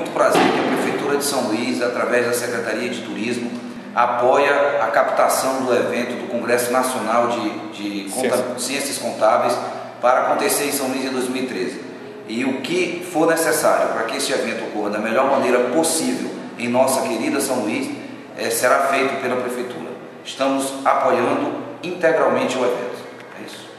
muito prazer que a Prefeitura de São Luís, através da Secretaria de Turismo, apoia a captação do evento do Congresso Nacional de Ciências Contábeis para acontecer em São Luís em 2013. E o que for necessário para que esse evento ocorra da melhor maneira possível em nossa querida São Luís, será feito pela Prefeitura. Estamos apoiando integralmente o evento. É isso.